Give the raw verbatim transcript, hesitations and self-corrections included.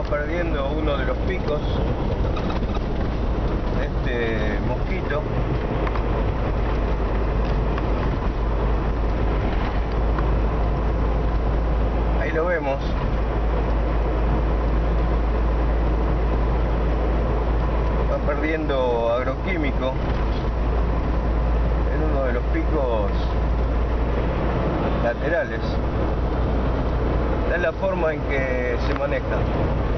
perdiendo uno de los picos, este mosquito. Ahí lo vemos. Va perdiendo agroquímico en uno de los picos laterales. Es la forma en que se maneja.